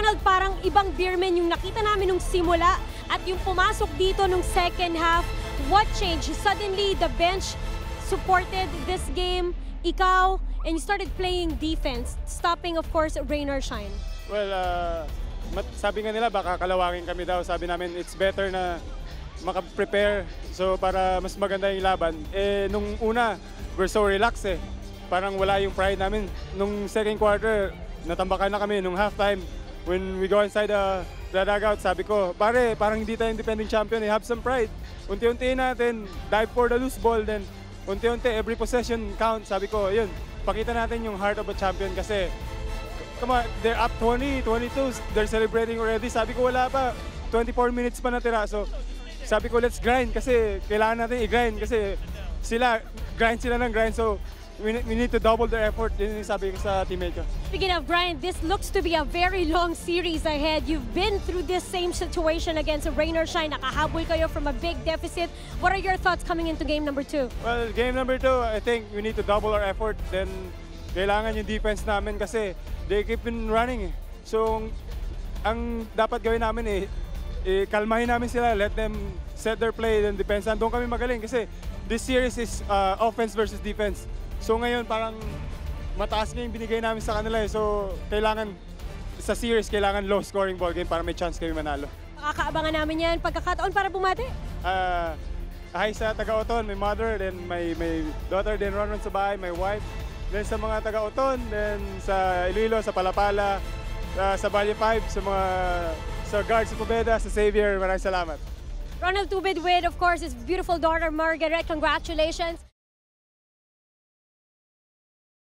Ronald, parang ibang Beerman yung nakita namin nung simula at yung pumasok dito nung second half. What changed? Suddenly, the bench supported this game. Ikaw, and you started playing defense, stopping, of course, rain or shine. Well, sabi nga nila baka kalawangin kami daw. Sabi namin it's better na maka-prepare so para mas maganda yung laban. Eh, nung una, we're so relaxed eh. Parang wala yung pride namin. Nung second quarter, natambakan na kami. Nung halftime, when we go inside the dugout, sabi ko, pare, parang hindi tayo independent champion eh. Have some pride. Unti-unti natin, dive for the loose ball, then unti-unti, every possession count. Sabi ko, yun, pakita natin yung heart of a champion kasi come on, they're up 20, 22, they're celebrating already. Sabi ko, wala pa, 24 minutes pa natira. So, sabi ko, let's grind kasi kailangan natin i-grind kasi grind sila ng grind. So, we need to double their effort. Yun yung sabi ko sa teammate ko. Speaking of grind, this looks to be a very long series ahead. You've been through this same situation against Rain or Shine. Nakahabol kayo from a big deficit. What are your thoughts coming into game number 2? Well, game number 2, I think we need to double our effort. Then, kailangan yung defense namin kasi they keep on running. So, ang dapat gawin namin kalmahin namin sila, let them set their play, then defense. Doon kami magaling kasi this series is offense versus defense. So ngayon parang mataas nga yung binigay namin sa kanila eh. So kailangan sa series, kailangan low scoring ball game para may chance kami manalo. Makakaabangan namin yan pagkakataon para bumati. Hi sa taga-Oton, my mother, then my daughter, then Ron sa bahay, my wife. Then sa mga taga-Oton, then sa Iloilo, sa Palapala, sa Valle 5, sa guards sa Pobeda, sa Xavier, maraming salamat. Ronald Tubid with, of course, his beautiful daughter Margaret. Congratulations.